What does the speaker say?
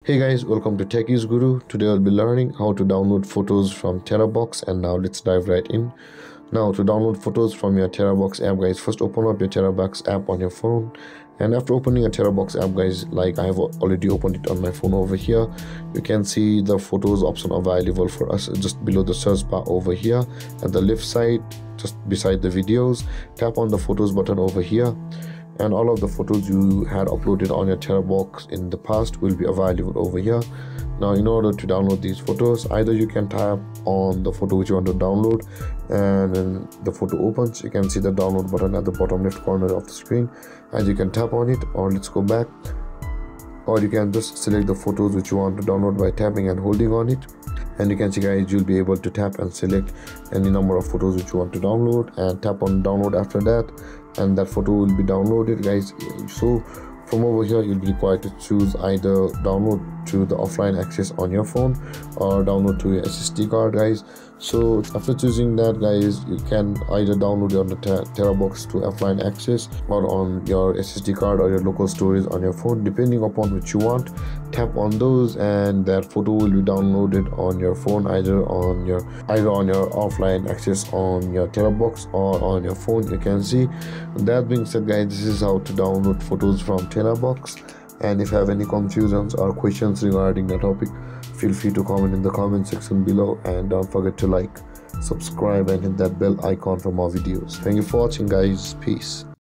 Hey guys, welcome to Techies Guru. Today I'll be learning how to download photos from Terabox, and now let's dive right in. Now to download photos from your Terabox app, guys, first open up your Terabox app on your phone. And after opening a Terabox app, guys, like I have already opened it on my phone over here, you can see the photos option available for us just below the search bar over here at the left side, just beside the videos. Tap on the photos button over here, and all of the photos you had uploaded on your Terabox in the past will be available over here. Now in order to download these photos, either you can tap on the photo which you want to download, and when the photo opens you can see the download button at the bottom left corner of the screen, and you can tap on it, or let's go back, or you can just select the photos which you want to download by tapping and holding on it. And you can see, guys, you'll be able to tap and select any number of photos which you want to download, and tap on download after that, and that photo will be downloaded, guys. So from over here you'll be required to choose either download to the offline access on your phone or download to your SSD card, guys. So after choosing that, guys, you can either download it on the Terabox to offline access or on your SSD card or your local storage on your phone, depending upon which you want. Tap on those and that photo will be downloaded on your phone, either on your offline access on your Terabox or on your phone. You can see. That being said, guys, this is how to download photos from Terabox. And if you have any confusions or questions regarding the topic, feel free to comment in the comment section below, and don't forget to like, subscribe, and hit that bell icon for more videos. Thank you for watching, guys. Peace.